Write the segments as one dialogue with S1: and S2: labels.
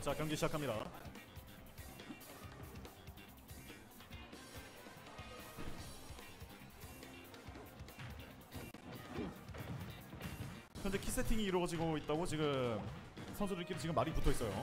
S1: 자, 경기 시작합니다. 현재 키 세팅이 이루어지고 있다고 지금 선수들끼리 지금 말이 붙어 있어요.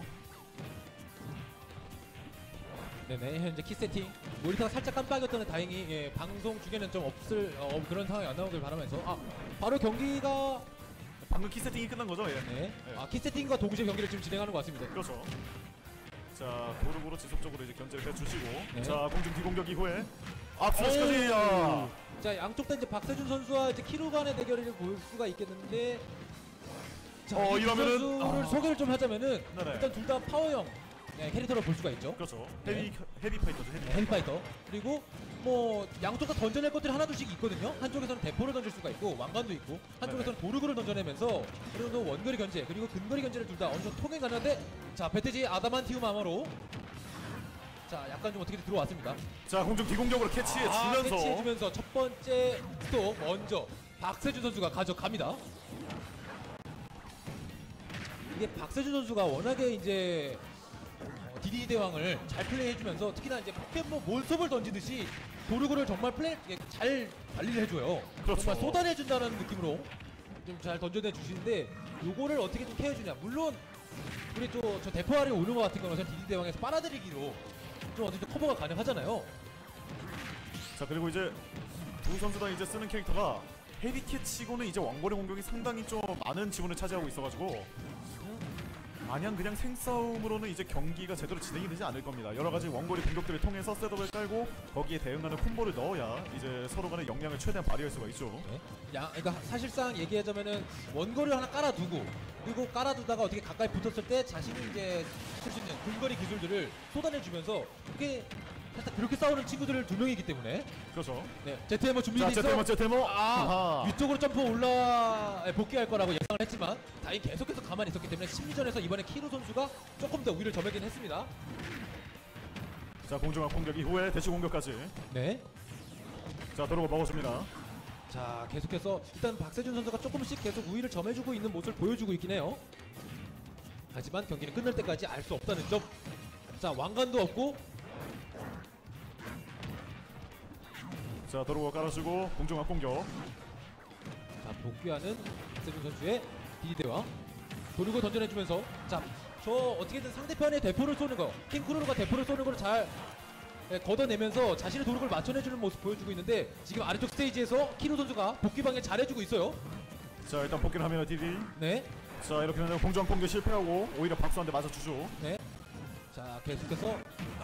S2: 네네, 현재 키 세팅 모니터가 살짝 깜빡이었다는 다행히 예, 방송 중에는 좀 없을 그런 상황이 안 나오길 바라면서 바로 경기가
S1: 방금 키 세팅이 끝난 거죠? 예.
S2: 네. 키 세팅과 동시에 경기를 지금 진행하는 것 같습니다.
S1: 그렇죠. 자, 도르고로 지속적으로 이제 견제를 해주시고,
S2: 네.
S1: 자, 공중 뒤공격 이후에 앞서까지.
S2: 자, 양쪽 다 이제 박세준 선수와 이제 키루 간의 대결을 볼 수가 있겠는데, 자, 이
S1: 이러면은
S2: 선수를 소개를 좀 하자면은
S1: 네네.
S2: 일단 둘 다 파워형 캐릭터로 볼 수가 있죠.
S1: 그렇죠.
S2: 네.
S1: 헤비 파이터죠.
S2: 헤비 파이터. 그리고 뭐 양쪽 다 던져낼 것들이 하나둘씩 있거든요. 한쪽에서는 대포를 던질 수가 있고 왕관도 있고, 한쪽에서는 도르그를 던져내면서 그리고 또 원거리 견제 그리고 근거리 견제를 둘 다 어느 정도 통행 가능한데, 자, 배트지 아다만티움 아머로 자, 약간 좀 어떻게 들어왔습니다.
S1: 자, 공중 뒤공격으로 캐치해주면서
S2: 캐치해주면서 첫 번째 스톱 먼저 박세준 선수가 가져갑니다. 이게 박세준 선수가 워낙에 이제 DD 대왕을 잘 플레이해주면서 특히나 이제 포켓몬 몬스톱을 던지듯이 도르고를 정말 잘 관리를 해줘요.
S1: 그렇죠.
S2: 정말 쏟아내준다는 느낌으로 좀 잘 던져내 주시는데, 요거를 어떻게 좀 케어해주냐. 물론 우리 저 대포알이 오는 것 같은 경우는 DD 대왕에서 빨아들이기로 좀 어느 정도 커버가 가능하잖아요.
S1: 자, 그리고 이제 두 선수 다 이제 쓰는 캐릭터가 헤비 캐치고는 이제 원거리 공격이 상당히 좀 많은 지분을 차지하고 있어가지고 마냥 그냥 생싸움으로는 이제 경기가 제대로 진행이 되지 않을 겁니다. 여러가지 원거리 공격들을 통해서 셋업을 깔고 거기에 대응하는 콤보를 넣어야 이제 서로 간의 역량을 최대한 발휘할 수가 있죠.
S2: 네. 그러니까 사실상 얘기하자면은 원거리를 하나 깔아두고, 그리고 깔아두다가 어떻게 가까이 붙었을 때 자신이 이제 쓸 수 있는 근거리 기술들을 쏟아내주면서 그게 살짝 그렇게 싸우는 친구들 두 명이기 때문에.
S1: 그렇죠.
S2: 네, ZMO
S1: 자,
S2: 준비돼 있어.
S1: 제테모.
S2: 위쪽으로 점프 복귀할 거라고 예상을 했지만 다행히 계속해서 가만히 있었기 때문에 심리전에서 이번에 키루 선수가 조금 더 우위를 점하긴 했습니다.
S1: 자, 공중학 공격 이후에 대시 공격까지.
S2: 네.
S1: 자, 도르고 먹어줍니다.
S2: 자, 계속해서 일단 박세준 선수가 조금씩 계속 우위를 점해주고 있는 모습을 보여주고 있긴 해요. 하지만 경기는 끝날 때까지 알 수 없다는 점. 자, 왕관도 없고.
S1: 자, 도르고 깔아주고 공중학 공격.
S2: 자, 복귀하는 박세준 선수의 DD대왕 도르고 던져내주면서, 자, 저 어떻게든 상대편의 대포를 쏘는 거, 킹크루가 대포를 쏘는 걸 잘 걷어내면서 자신의 도르고를 맞춰내주는 모습 보여주고 있는데, 지금 아래쪽 스테이지에서 키루 선수가 복귀 방해 잘해주고 있어요.
S1: 자, 일단 복귀를 하면 DD.
S2: 네.
S1: 자, 이렇게 되면 공중학 공격 실패하고 오히려 박수 한 대 맞아주죠.
S2: 네. 자, 계속해서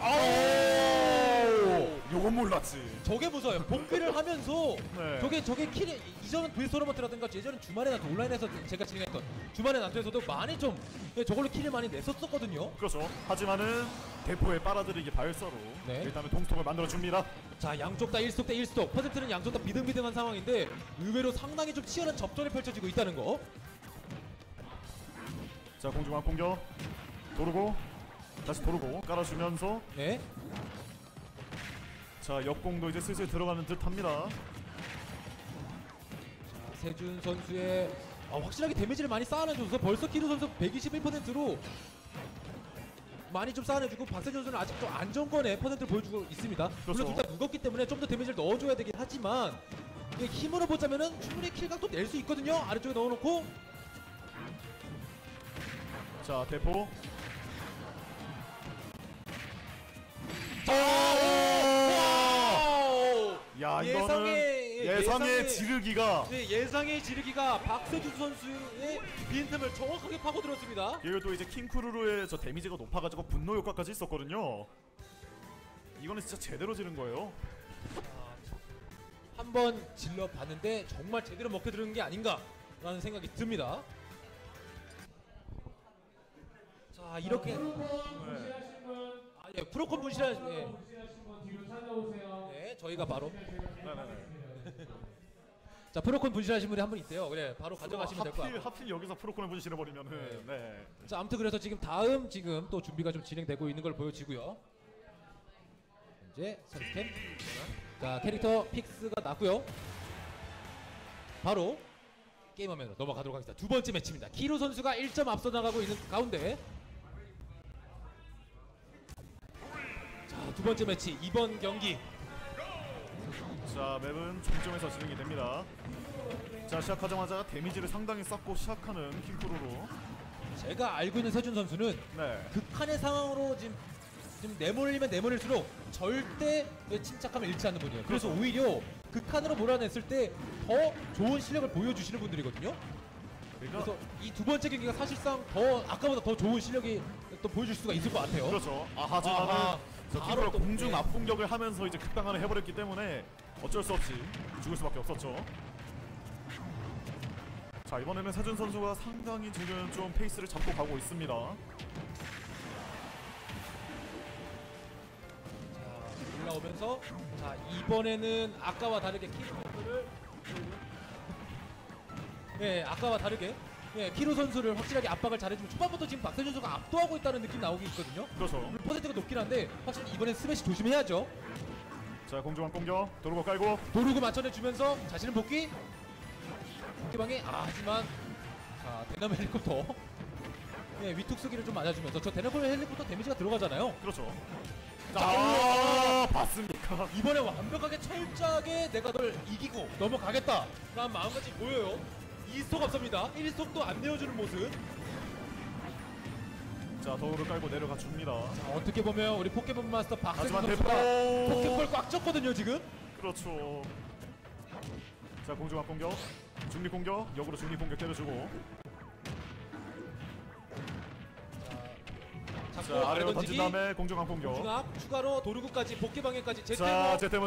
S1: 요건 몰랐지.
S2: 저게 무서워요. 복귀를 하면서
S1: 네.
S2: 저게 킬이 이전은 VS 토너먼트라든가 예전에 주말에 난투 온라인에서 제가 진행했던 주말에 난투에서도 많이 좀 저걸로 킬을 많이 냈었거든요.
S1: 그렇죠. 하지만은 대포에 빨아들이기 발서로
S2: 네.
S1: 일단은 동스톱을 만들어줍니다.
S2: 자, 양쪽 다 1스톱 대 1스톱. 퍼센트는 양쪽 다 비등비등한 상황인데 의외로 상당히 좀 치열한 접전이 펼쳐지고 있다는 거.
S1: 자, 공중학 공격 도르고 다시 도르고 깔아주면서
S2: 네.
S1: 자, 역공도 이제 슬슬 들어가는 듯합니다.
S2: 자, 세준 선수의 확실하게 데미지를 많이 쌓아내줘서 벌써 키루 선수 121%로 많이 좀 쌓아내주고, 박세준 선수는 아직 좀 안정권의 퍼센트를 보여주고 있습니다.
S1: 그렇죠.
S2: 물론 둘 다 무겁기 때문에 좀 더 데미지를 넣어줘야 되긴 하지만, 이게 힘으로 보자면은 충분히 킬각도 낼 수 있거든요. 아래쪽에 넣어놓고.
S1: 자, 대포. 야, 이거는 예상의 지르기가.
S2: 네, 예상의 지르기가 박세준 선수의 빈틈을 정확하게 파고들었습니다.
S1: 이거 또 이제 킹크루루의 저 데미지가 높아가지고 분노 효과까지 있었거든요. 이거는 진짜 제대로 지른 거예요.
S2: 한번 질러봤는데 정말 제대로 먹혀 들은 게 아닌가라는 생각이 듭니다. 자, 이렇게 프로콘 분실하신 분 뒤로 찾아오세요. 네, 저희가 바로 자, 프로콘 분실하신 분이 한 분 있대요. 그래, 바로 가져가시면 될 것 같고.
S1: 하필 여기서 프로콘을 분실해버리면은 네.
S2: 자, 아무튼 그래서 지금 지금 또 준비가 좀 진행되고 있는 걸 보여지고요. 현재 선스캠. 자, 캐릭터 픽스가 났고요. 바로 게임 화면으로 넘어가도록 하겠습니다. 두 번째 매치입니다. 키루 선수가 1점 앞서 나가고 있는 가운데, 두 번째 매치 이번 경기.
S1: 자, 맵은 종점에서 진행이 됩니다. 자, 시작하자마자 데미지를 상당히 쌓고 시작하는 킹크루로.
S2: 제가 알고 있는 세준 선수는
S1: 네.
S2: 극한의 상황으로 지금 내몰리면 내몰릴수록 절대 침착함을 잃지 않는 분이에요. 그래서 오히려 극한으로 몰아냈을 때 더 좋은 실력을 보여주시는 분들이거든요.
S1: 그러니까
S2: 그래서 이 두 번째 경기가 사실상 더 아까보다 더 좋은 실력이 또 보여줄 수가 있을 것 같아요.
S1: 그렇죠. 하지만은
S2: 아하.
S1: 저
S2: 바로
S1: 킹크루가
S2: 또,
S1: 공중
S2: 네.
S1: 압공격을 하면서 이제 극강화를 해버렸기 때문에 어쩔 수 없이 죽을 수밖에 없었죠. 자, 이번에는 세준 선수가 상당히 지금 좀 페이스를 잡고 가고 있습니다.
S2: 자, 올라오면서 자 이번에는 아까와 다르게 키루 선수를 아까와 다르게 키루 선수를 확실하게 압박을 잘해주고 초반부터 지금 박세준 선수가 압도하고 있다는 느낌 나오고 있거든요.
S1: 그렇죠.
S2: 물론 퍼센트가 높긴 한데 확실히 이번엔 스매시 조심해야죠.
S1: 자, 공중한 공격 도루고 깔고.
S2: 도루그 맞춰내주면서 자신은 복귀. 복귀방에 하지만 자 대나무 헬리콥터 위툭쓰기를 좀 맞아주면서 저 대나무 헬리콥터 데미지가 들어가잖아요.
S1: 그렇죠.
S2: 자,
S1: 봤습니까?
S2: 이번에 완벽하게 철저하게 내가 널 이기고 넘어가겠다 라는 마음가짐이 보여요. 2스톡 없습니다. 1스톡도 안 내어주는 모습.
S1: 자, 도루를 깔고 내려가 줍니다.
S2: 자, 어떻게 보면 우리 포켓몬 마스터 박세준
S1: 하지만
S2: 선수가
S1: 대포.
S2: 포켓볼 꽉 쳤거든요 지금.
S1: 그렇죠. 자, 공중한 공격, 중립 공격, 역으로 중립 공격 때려주고.
S2: 잡고
S1: 자,
S2: 아래
S1: 아래로
S2: 던지기.
S1: 던진 다음에 공중한 공격.
S2: 중압 추가로 도루구까지 복귀방해까지
S1: 자, 제테모.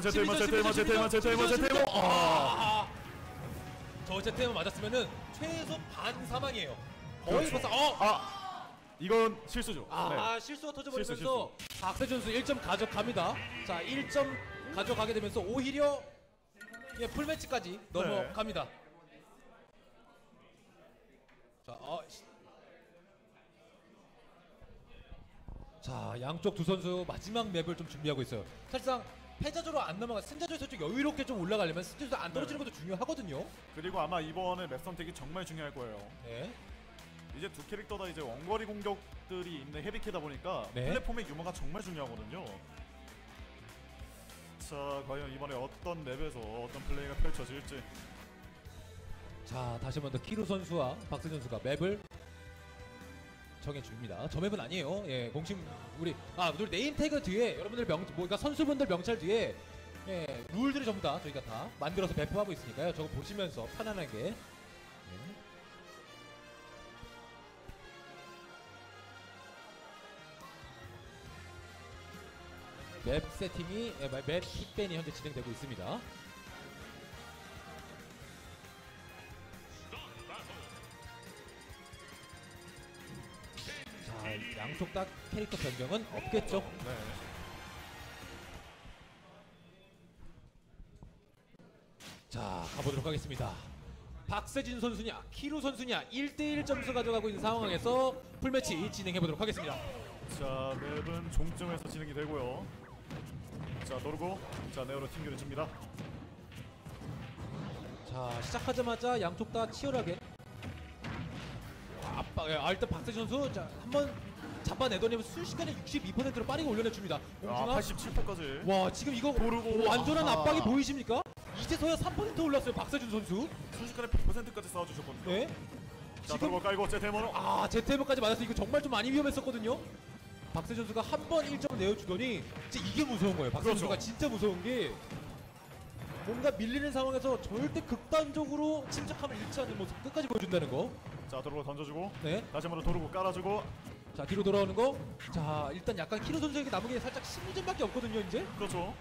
S2: 저 제테모 맞았으면은 최소 반 사망이에요. 거의
S1: 그렇죠.
S2: 벌써
S1: 이건 실수죠. 네.
S2: 실수가 터져버리면서
S1: 실수.
S2: 박세준 선수 1점 가져갑니다. 자 1점 가져가게 되면서 오히려 풀매치까지 넘어갑니다. 자, 자 양쪽 두 선수 마지막 맵을 좀 준비하고 있어요. 사실상 패자조로 안 넘어가 승자조에서 좀 여유롭게 좀 올라가려면 승자조에서 안 떨어지는 것도 중요하거든요.
S1: 그리고 아마 이번에 맵 선택이 정말 중요할 거예요.
S2: 네.
S1: 이제 두 캐릭터 다 이제 원거리 공격들이 있는 헤비캐다 보니까
S2: 네.
S1: 플랫폼의 유머가 정말 중요하거든요. 자, 과연 이번에 어떤 맵에서 어떤 플레이가 펼쳐질지.
S2: 자 다시 한번 더 키루 선수와 박세준 선수가 맵을 정해줍니다. 저 맵은 아니에요. 공식 우리 네임 태그 뒤에 여러분들 그러니까 선수분들 명찰 뒤에 룰들이 전부 다 저희가 다 만들어서 배포하고 있으니까요. 저거 보시면서 편안하게. 맵 세팅이 맵 킥밴이 현재 진행되고 있습니다. 자, 양쪽 다 캐릭터 변경은 없겠죠.
S1: 네.
S2: 자, 가보도록 하겠습니다. 박세진 선수냐, 키루 선수냐 1대1 점수 가져가고 있는 상황에서 풀매치 진행해보도록 하겠습니다.
S1: 자, 맵은 종점에서 진행이 되고요. 자, 노르고 자, 네오로 튕겨내 줍니다.
S2: 자, 시작하자마자 양쪽 다 치열하게 일단 박세진 선수 자, 한번 잡아내더니 순식간에 62%로 빠르게 올려내줍니다. 공중압
S1: 87%까지.
S2: 와 지금 이거
S1: 도르고.
S2: 완전한
S1: 아하.
S2: 압박이 보이십니까? 이제서야 3% 올랐어요 박세준 선수.
S1: 순식간에 100%까지 쌓아주셨거든요.
S2: 네.
S1: 자,
S2: 지금
S1: 도르고 깔고 제테모로.
S2: 제테모까지 맞아서 이거 정말 좀 많이 위험했었거든요. 박세준 선수가 한 번 1점을 내어주더니 진짜 이게 무서운 거예요. 박세준
S1: 그렇죠.
S2: 선수가 진짜 무서운 게 뭔가 밀리는 상황에서 절대 극단적으로 침착함을 잃지 않는 모습 끝까지 보여준다는 거.
S1: 자, 도르고 던져주고.
S2: 네.
S1: 다시 한번 도르고 깔아주고.
S2: 자 뒤로 돌아오는 거. 자 일단 약간 키루 선수에게 남은 게 살짝 12점밖에 없거든요 이제.
S1: 그렇죠.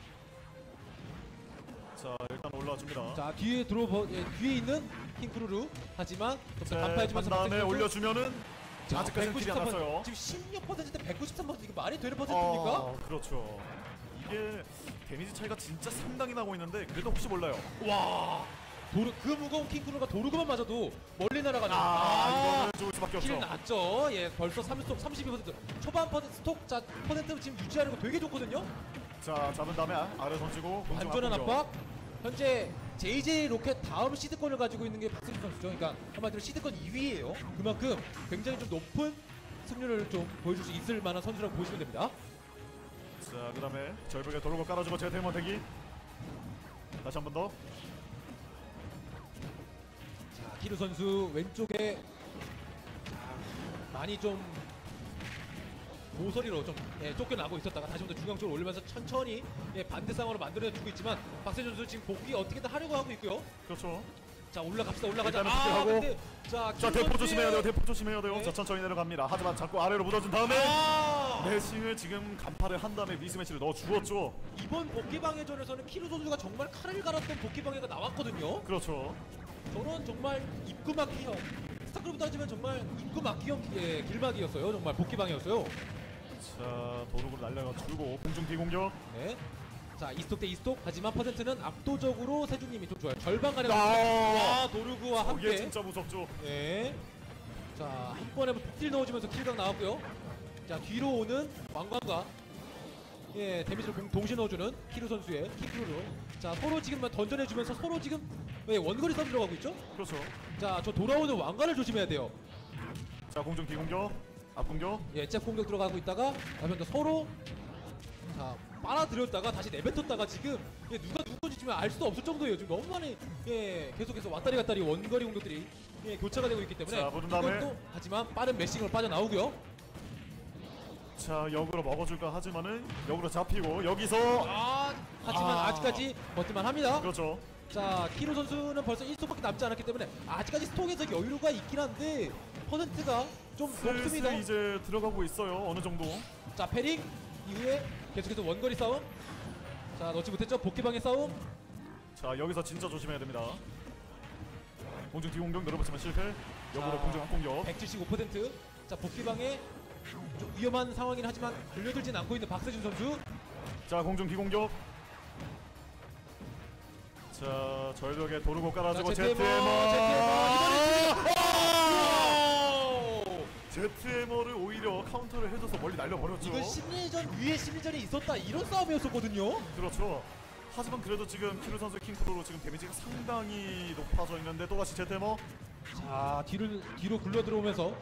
S1: 자, 일단 올라줍니다.
S2: 자 뒤에 뒤에 있는 킹크루루. 하지만
S1: 자,
S2: 간파해주면서
S1: 한 다음에
S2: 박세준 선수.
S1: 올려주면은 아직까지는 킬이 안
S2: 193%.
S1: 났어요.
S2: 지금 16%인데 193% 이거 말이 되는 퍼센트입니까?
S1: 그렇죠. 이게 데미지 차이가 진짜 상당히 나고 있는데 그래도 혹시 몰라요.
S2: 와 그 무거운 킹크루가 도르그만 맞아도 멀리 날아가죠.
S1: 이거는 좋을 수밖에
S2: 킬
S1: 없죠.
S2: 났죠. 벌써 3스톡 32%. 초반 스톡 퍼센트 지금 유지하는 거 되게 좋거든요.
S1: 자, 잡은 다음에 아래 던지고 공중
S2: 완전한
S1: 압박이요.
S2: 압박. 현재 JJ 로켓 다음 시드권을 가지고 있는 게 박세준 선수죠. 그러니까 한마디로 시드권 2위예요. 그만큼 굉장히 좀 높은 승률을 좀 보여줄 수 있을 만한 선수라고 보시면 됩니다.
S1: 자, 그다음에 절벽에 도르고 깔아주고 제테모 대기. 다시 한 번 더.
S2: 자, 키루 선수 왼쪽에 자, 많이 좀 모서리로 좀 쫓겨나고 있었다가 다시 한번 중앙 쪽으로 올리면서 천천히 반대 상황으로 만들어주고 있지만 박세준 선수 지금 복귀 어떻게든 하려고 하고 있고요.
S1: 그렇죠.
S2: 자, 올라갑시다. 올라가자.
S1: 일단은 복귀하고.
S2: 근데
S1: 자,
S2: 키루
S1: 대포
S2: 선수의-
S1: 조심해야 돼요. 대포 조심해야 돼요.
S2: 네.
S1: 자, 천천히 내려갑니다. 하지만 자꾸 아래로 묻어준 다음에 매싱을 지금 간파를 한 다음에 미스매치를 넣어 주었죠.
S2: 이번 복귀방해전에서는 키루 선수가 정말 칼을 갈았던 복귀방해가 나왔거든요.
S1: 그렇죠.
S2: 저는 정말 입구 막기형 스타크래프트 하지만 정말 입구 막기형 길막이었어요. 정말 복귀방해였어요.
S1: 자, 도르고 날려가 주고 공중 비공격.
S2: 네. 자, 이스톡 대 이스톡. 하지만 퍼센트는 압도적으로 세준님이 좀 좋아요. 절반 가량.
S1: 아,
S2: 와, 도르구와
S1: 이게
S2: 함께.
S1: 진짜 무섭죠.
S2: 네. 자, 한 번에 폭딜 넣어주면서 킬각 나왔고요. 자, 뒤로 오는 왕관과 데미지를 동시에 넣어주는 키루 선수의 키크루로. 자, 서로 지금 던져내주면서 서로 지금 원거리 싸움 들어가고 있죠.
S1: 그렇죠.
S2: 자, 저 돌아오는 왕관을 조심해야 돼요.
S1: 자, 공중 비공격. 앞공격.
S2: 잽 공격 들어가고 있다가 한번 더 서로 자 빨아들였다가 다시 내뱉었다가 지금 누가 누군지 지금 알 수도 없을 정도예요. 지금 너무 많이 계속해서 왔다리 갔다리 원거리 공격들이 교차가 되고 있기 때문에
S1: 자, 묻은 다음에.
S2: 이것도 하지만 빠른 매싱으로 빠져나오고요.
S1: 자, 역으로 먹어줄까 하지만은 역으로 잡히고 여기서
S2: 하지만 아직까지 버틸만 합니다.
S1: 그렇죠.
S2: 자, 키루 선수는 벌써 1스톡밖에 남지 않았기 때문에 아직까지 스톡에서 여유가 있긴 한데 퍼센트가 좀 높습니다.
S1: 슬슬 이제 들어가고 있어요. 어느 정도.
S2: 자, 패링 이후에 계속해서 원거리 싸움. 자, 넣지 못했죠. 복귀방의 싸움.
S1: 자, 여기서 진짜 조심해야 됩니다. 공중 뒤공격 늘어붙이면 실패. 역으로
S2: 자,
S1: 공중 앞공격.
S2: 175%. 자, 복귀방에 좀 위험한 상황이긴 하지만 걸려들진 않고 있는 박세준 선수.
S1: 자, 공중 뒤공격. 자, 절벽에 도르고 깔아주고
S2: ZMO,
S1: ZMO를 오히려 카운터를 해줘서 멀리 날려버렸죠.
S2: 이건 심리전 위에 심리전이 있었다 이런 싸움이었었거든요.
S1: 그렇죠. 하지만 그래도 지금 키루 선수 킹크로로 지금 데미지가 상당히 높아져 있는데 또다시 ZMO.
S2: 자, 뒤로 굴러 들어오면서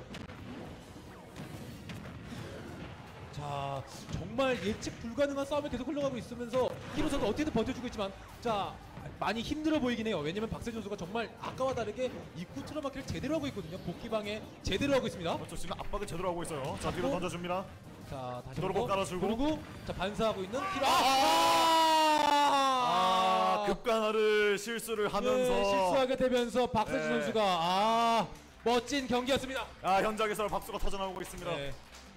S2: 자, 정말 예측 불가능한 싸움이 계속 흘러가고 있으면서 키루 선수 어떻게든 버텨주고 있지만 자, 많이 힘들어 보이긴 해요. 왜냐면 박세준 선수가 정말 아까와 다르게 입구 틀어막기를 제대로 하고 있거든요. 복귀방에 제대로 하고 있습니다.
S1: 그렇죠. 지금 압박을 제대로 하고 있어요. 자, 뒤로
S2: 또?
S1: 던져줍니다.
S2: 자, 다시
S1: 도르고 깔아주고.
S2: 도르고 자, 반사하고 있는 키루.
S1: 급간화를 실수를 하면서
S2: 실수하게 되면서 박세준
S1: 네.
S2: 선수가 멋진 경기였습니다.
S1: 현장에서 박수가 터져나오고 있습니다.
S2: 네.